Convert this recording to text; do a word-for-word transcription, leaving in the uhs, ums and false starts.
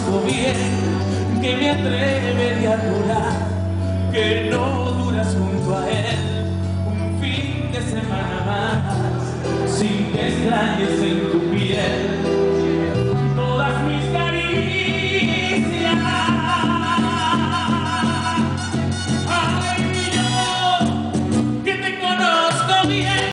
conozco bien, que me atrevería a jurar que no duras junto a él un fin de semana más, sin que extrañes en tu piel